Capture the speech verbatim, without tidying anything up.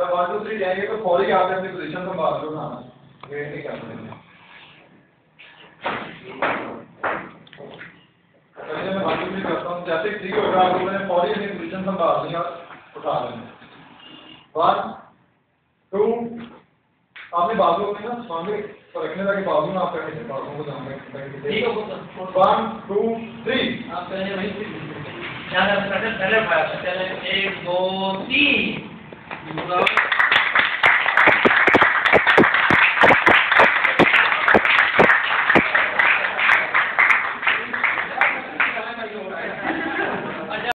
जब one two three जाएंगे तो फौरी आप अपनी पोजीशन संभाल लो ना, वेट नहीं करना है। पहले मैं वन टू थ्री करता हूँ, जैसे थ्री होगा आप लोगों ने फौरी अपनी पोजीशन संभालनी और उठा लेना। वन टू, आपने बाजू में ना स्वामी रखने लगे, बाजू में आपका किसी बाजू को ध्यान रखें। वन टू थ्री, आप पहले वहीं से पहले पहले एक दो तीन।